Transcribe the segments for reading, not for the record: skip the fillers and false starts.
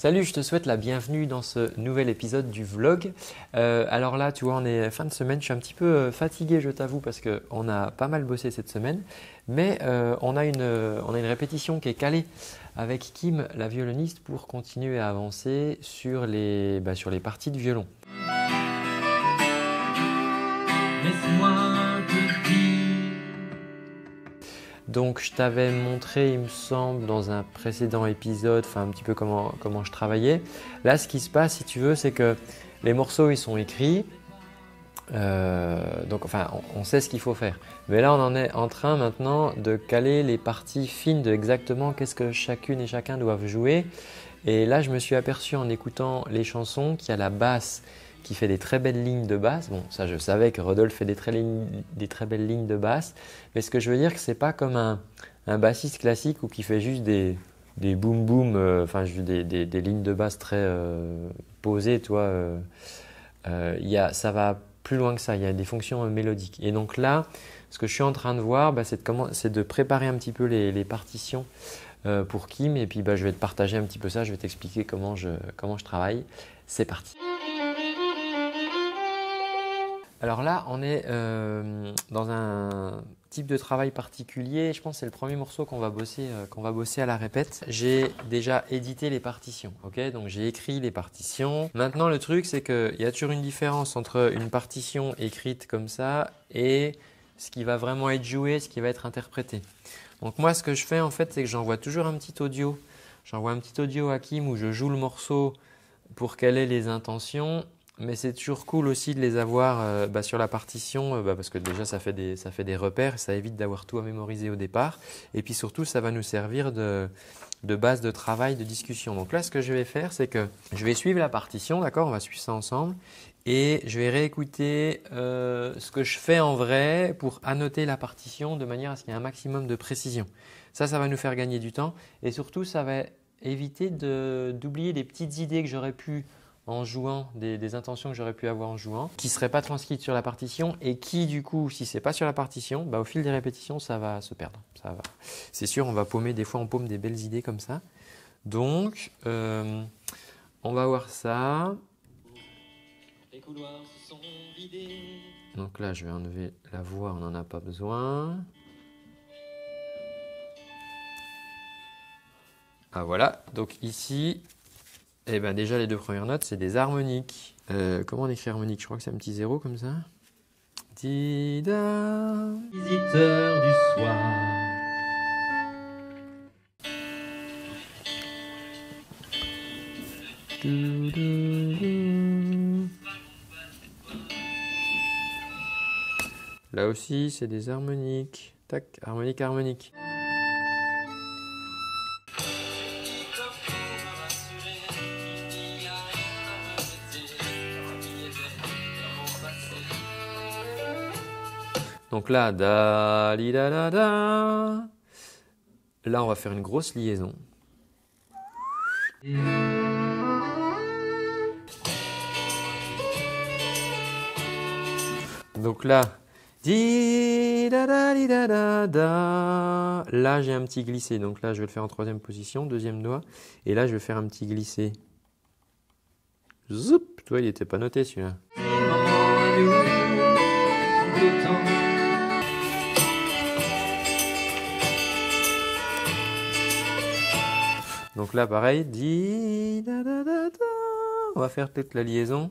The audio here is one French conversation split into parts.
Salut, je te souhaite la bienvenue dans ce nouvel épisode du vlog. Alors là, tu vois, on est fin de semaine, je suis un petit peu fatigué, je t'avoue, parce qu'on a pas mal bossé cette semaine. Mais on a une répétition qui est calée avec Kim, la violoniste, pour continuer à avancer sur les parties de violon. Laisse-moi te dire. Donc je t'avais montré, il me semble, dans un précédent épisode, un petit peu comment je travaillais. Là, ce qui se passe, si tu veux, c'est que les morceaux, ils sont écrits. On sait ce qu'il faut faire. Mais là, on en est en train maintenant de caler les parties fines de exactement qu'est-ce que chacune et chacun doivent jouer. Et là, je me suis aperçu en écoutant les chansons qu'il y a la basse qui fait des très belles lignes de basse. Bon, ça, je savais que Rodolphe fait des très belles lignes de basse. Mais ce que je veux dire, que ce n'est pas comme un bassiste classique ou qui fait juste des boum boum, des lignes de basse très posées, toi. Ça va plus loin que ça, il y a des fonctions mélodiques. Et donc là, ce que je suis en train de voir, c'est de préparer un petit peu les partitions pour Kim. Et puis je vais te partager un petit peu ça, je vais t'expliquer comment je travaille. C'est parti. Alors là, on est dans un type de travail particulier. Je pense que c'est le premier morceau qu'on va bosser à la répète. J'ai déjà édité les partitions, ok? Donc j'ai écrit les partitions. Maintenant, le truc, c'est qu'il y a toujours une différence entre une partition écrite comme ça et ce qui va vraiment être joué, ce qui va être interprété. Donc moi, ce que je fais en fait, c'est que j'envoie toujours un petit audio. J'envoie un petit audio à Kim où je joue le morceau pour qu'elle ait les intentions. Mais c'est toujours cool aussi de les avoir sur la partition parce que déjà ça fait des repères, ça évite d'avoir tout à mémoriser au départ. Et puis surtout, ça va nous servir de base de travail, de discussion. Donc là, ce que je vais faire, c'est que je vais suivre la partition, d'accord? On va suivre ça ensemble. Et je vais réécouter ce que je fais en vrai pour annoter la partition de manière à ce qu'il y ait un maximum de précision. Ça va nous faire gagner du temps. Et surtout, ça va éviter d'oublier des petites idées que j'aurais pu en jouant, des intentions que j'aurais pu avoir en jouant, qui ne seraient pas transcrites sur la partition et qui du coup, si ce n'est pas sur la partition, au fil des répétitions, ça va se perdre. C'est sûr, on va paumer, des fois on paume des belles idées comme ça. Donc, on va voir ça. Les couloirs se sont vidés. Donc là, je vais enlever la voix, on n'en a pas besoin. Ah voilà, donc ici… déjà, les deux premières notes, c'est des harmoniques. Comment on écrit harmonique? Je crois que c'est un petit zéro comme ça. Dida. Visiteur du soir. Là aussi, c'est des harmoniques. Tac, harmonique, harmonique. Donc là, da, li, da, da, da. Là, on va faire une grosse liaison. Donc là, di, da, da, li, da, da, da. Là, j'ai un petit glissé. Donc là, je vais le faire en troisième position, deuxième doigt. Et là, je vais faire un petit glissé. Zoup. Toi, il n'était pas noté celui-là. Donc là, pareil, di, da, da, da, da. On va faire peut-être la liaison.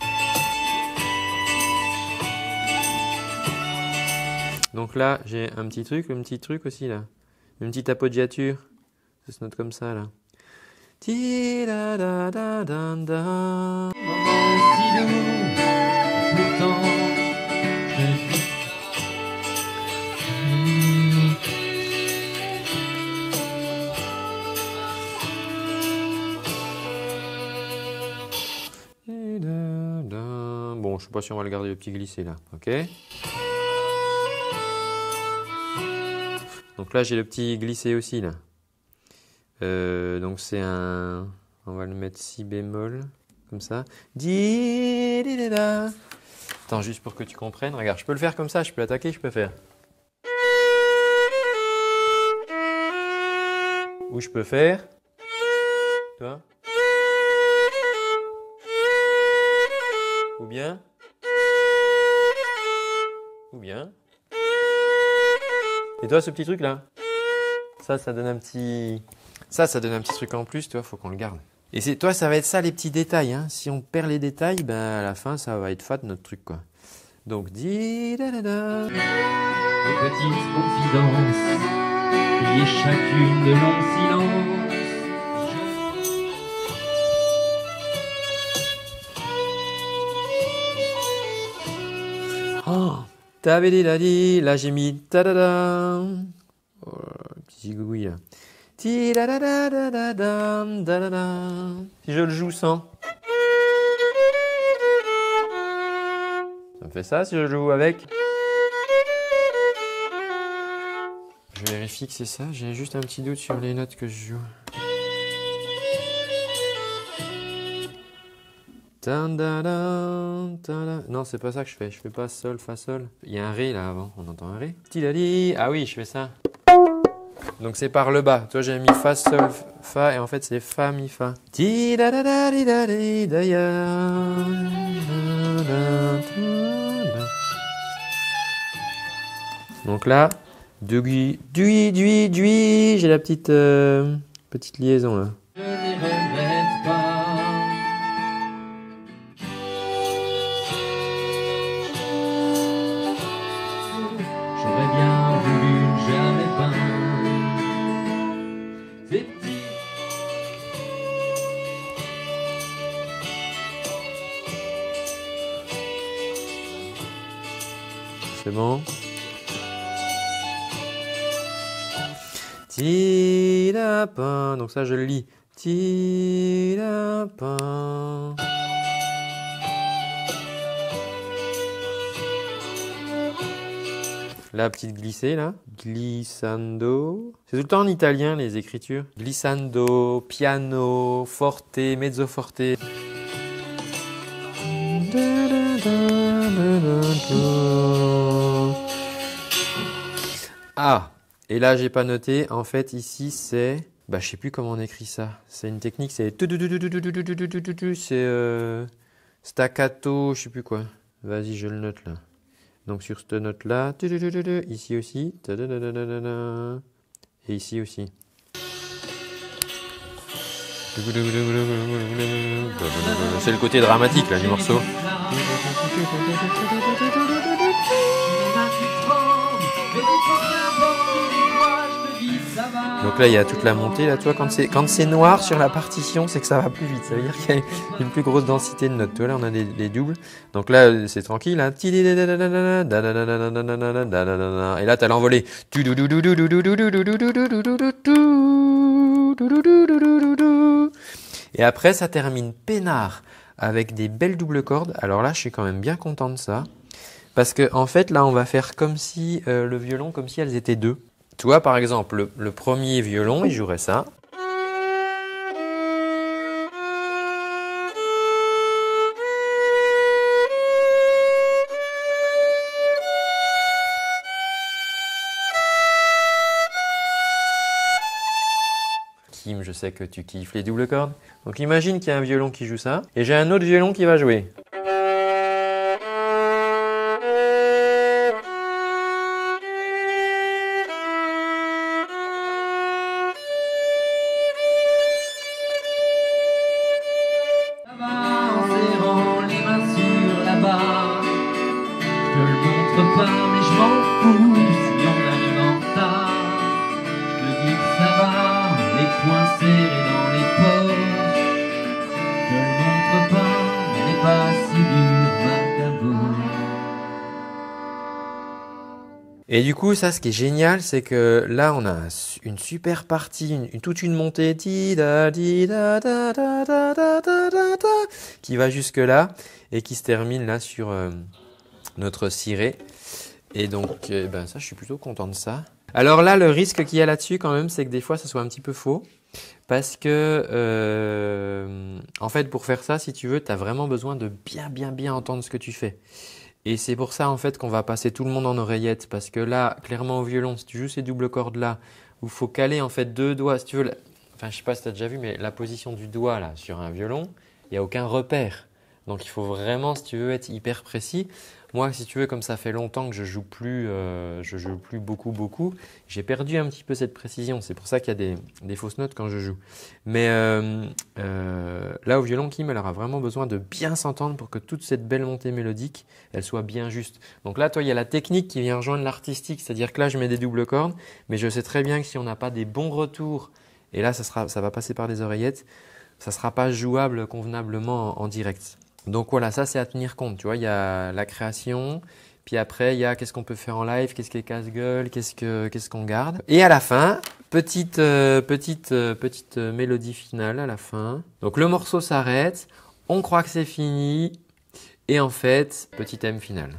Donc là, j'ai un petit truc aussi là. Une petite appoggiature. Ça se note comme ça là. Di, da, da, da, da, da. Si doux, pourtant, Bon, je sais pas si on va le garder le petit glissé là, ok? Donc là, j'ai le petit glissé aussi là. Donc c'est un… On va le mettre si bémol, comme ça. Di, di, di, da. Attends, juste pour que tu comprennes. Regarde, je peux le faire comme ça, je peux l'attaquer, je peux faire. Ou je peux faire… Tu vois ? Ou bien. Ou bien. Et toi, ce petit truc là, ça donne un petit. Ça donne un petit truc en plus, tu vois, faut qu'on le garde. Et c'est toi, ça va être ça les petits détails. Hein. Si on perd les détails, ben à la fin, ça va être fat notre truc quoi. Donc di da da da. Des petites confidences, priez chacune de longs silences. Oh, tabidi-dadi, là j'ai mis ta-da-da. Oh, petit zigouille là. Ti-da-da-da-da-da-dam, da-da-da. Si je le joue sans. Ça me fait ça si je le joue avec. Je vérifie que c'est ça, j'ai juste un petit doute sur les notes que je joue. Non, c'est pas ça que je fais pas sol, fa, sol. Il y a un ré là avant, on entend un ré. Tidali. Ah oui, je fais ça. Donc c'est par le bas. Toi j'ai mis fa, sol, fa et en fait c'est fa, mi, fa. Donc là, dugui, dui, dui, dui, j'ai la petite liaison là. Je ne les regrette pas. J'aurais bien voulu ne jamais peindre ces petits. C'est bon. Ti lapin. Donc ça je le lis. Ti lapin. La petite glissée là. Glissando. C'est tout le temps en italien les écritures. Glissando, piano, forte, mezzo forte. Ah, et là j'ai pas noté. En fait ici c'est, je sais plus comment on écrit ça. C'est une technique, c'est staccato, je sais plus quoi. Vas-y, je le note là. Donc sur cette note là, ici aussi, et ici aussi. C'est le côté dramatique là du morceau. Donc là il y a toute la montée là, tu vois, quand c'est noir sur la partition, c'est que ça va plus vite, ça veut dire qu'il y a une plus grosse densité de notes. Tu vois, là on a des doubles. Donc là c'est tranquille hein. Et là tu as l'envolée. Et après ça termine peinard avec des belles doubles cordes. Alors là je suis quand même bien content de ça. Parce que en fait là on va faire comme si le violon, comme si elles étaient deux. Tu vois, par exemple, le premier violon, il jouerait ça. Kim, je sais que tu kiffes les doubles cordes. Donc imagine qu'il y a un violon qui joue ça, et j'ai un autre violon qui va jouer. Et du coup, ça, ce qui est génial, c'est que là, on a une super partie, toute une montée qui va jusque là et qui se termine là sur notre ciré. Et donc, ça, je suis plutôt content de ça. Alors là, le risque qu'il y a là-dessus quand même, c'est que des fois, ça soit un petit peu faux. Parce que, en fait, pour faire ça, si tu veux, tu as vraiment besoin de bien entendre ce que tu fais. Et c'est pour ça en fait qu'on va passer tout le monde en oreillette parce que là, clairement au violon, si tu joues ces doubles cordes là, où il faut caler en fait deux doigts, si tu veux, enfin je sais pas si tu as déjà vu, mais la position du doigt là sur un violon, il n'y a aucun repère. Donc il faut vraiment, si tu veux, être hyper précis. Moi, si tu veux, comme ça fait longtemps que je joue plus beaucoup, j'ai perdu un petit peu cette précision. C'est pour ça qu'il y a des fausses notes quand je joue. Mais là, au violon, Kim, elle aura vraiment besoin de bien s'entendre pour que toute cette belle montée mélodique, elle soit bien juste. Donc là, toi, il y a la technique qui vient rejoindre l'artistique. C'est-à-dire que là, je mets des doubles cordes, mais je sais très bien que si on n'a pas des bons retours, et là, ça va passer par les oreillettes, ça ne sera pas jouable convenablement en direct. Donc voilà, ça c'est à tenir compte. Tu vois, il y a la création, puis après il y a qu'est-ce qu'on peut faire en live, qu'est-ce qui est casse-gueule, qu'est-ce qu'on garde. Et à la fin, petite mélodie finale à la fin. Donc le morceau s'arrête, on croit que c'est fini, et en fait, petit thème final.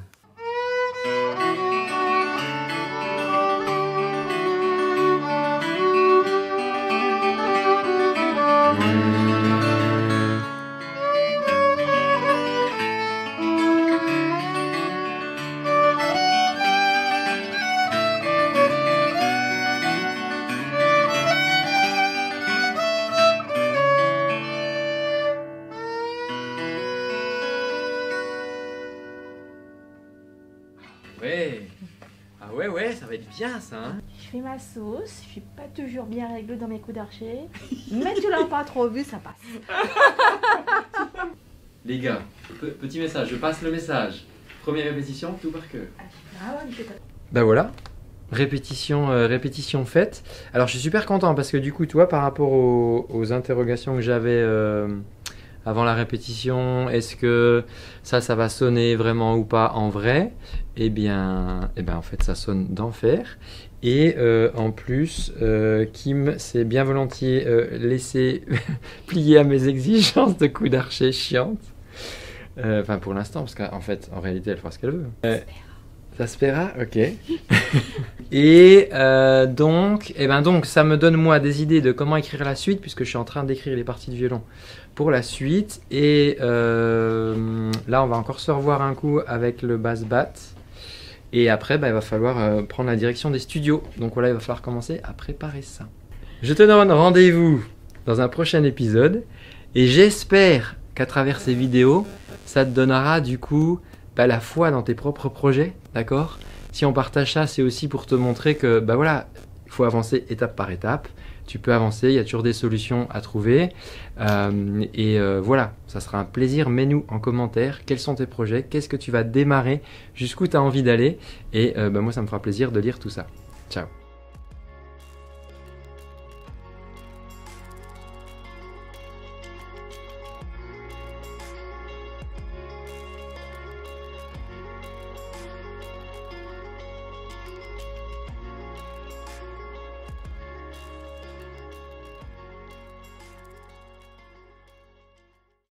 Ouais. Ah ouais, ça va être bien ça. Hein. Je fais ma sauce, je suis pas toujours bien réglée dans mes coups d'archer, mais tu l'as pas trop vu, ça passe. Les gars, petit message, je passe le message. Première répétition, tout par cœur. Bah voilà, répétition faite. Alors je suis super content parce que du coup, tu vois, par rapport aux interrogations que j'avais avant la répétition, est-ce que ça va sonner vraiment ou pas en vrai? Eh bien, en fait, ça sonne d'enfer. Et en plus, Kim s'est bien volontiers laissé plier à mes exigences de coups d'archer chiantes. Enfin, pour l'instant, parce qu'en fait, en réalité, elle fera ce qu'elle veut. Ça se fera, ok. Et donc, ça me donne moi des idées de comment écrire la suite, puisque je suis en train d'écrire les parties de violon pour la suite. Et là, on va encore se revoir un coup avec le bass bat. Et après, il va falloir prendre la direction des studios. Donc voilà, il va falloir commencer à préparer ça. Je te donne rendez-vous dans un prochain épisode. Et j'espère qu'à travers ces vidéos, ça te donnera du coup la foi dans tes propres projets, d'accord? Si on partage ça, c'est aussi pour te montrer que, voilà, il faut avancer étape par étape. Tu peux avancer, il y a toujours des solutions à trouver. Voilà, ça sera un plaisir. Mets-nous en commentaire quels sont tes projets, qu'est-ce que tu vas démarrer, jusqu'où tu as envie d'aller. Et moi, ça me fera plaisir de lire tout ça. Ciao!